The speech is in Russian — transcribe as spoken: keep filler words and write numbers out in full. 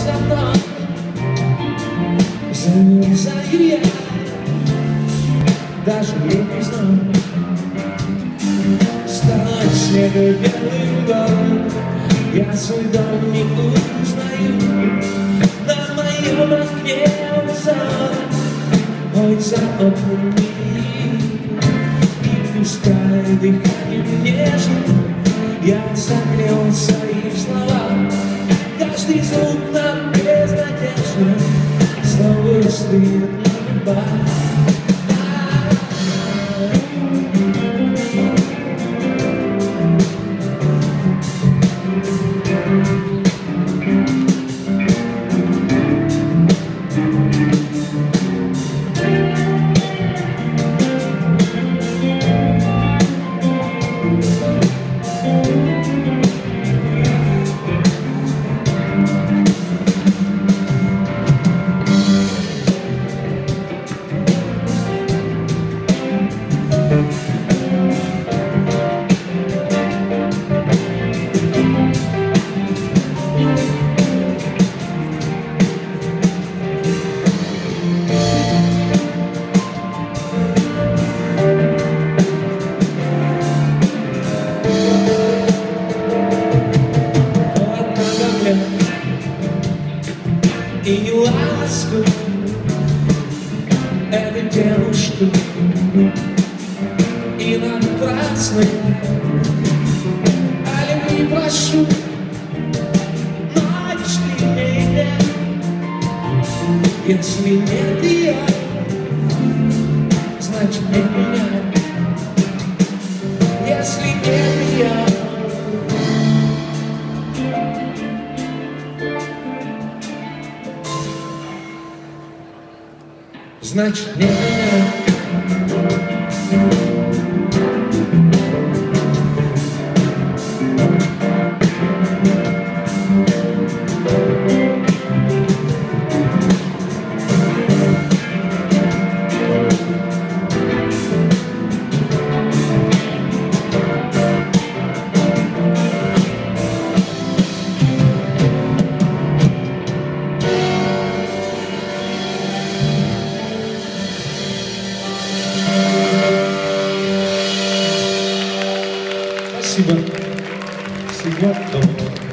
за мной замерзаю я, даже не знаю. Стало снега белым гором, я свой дом не узнаю. На моем окне узор, ой, за окном мир. И пускай дыханием нежным я согрел свои слова. Каждый звук нам безнадежно снова стынет на губах. И не ласку эта девушка, и напрасно о любви прошу, но если меня, если нет ее, значит нет меня, если нет ее. Значит, не меня. Спасибо. Всего доброго.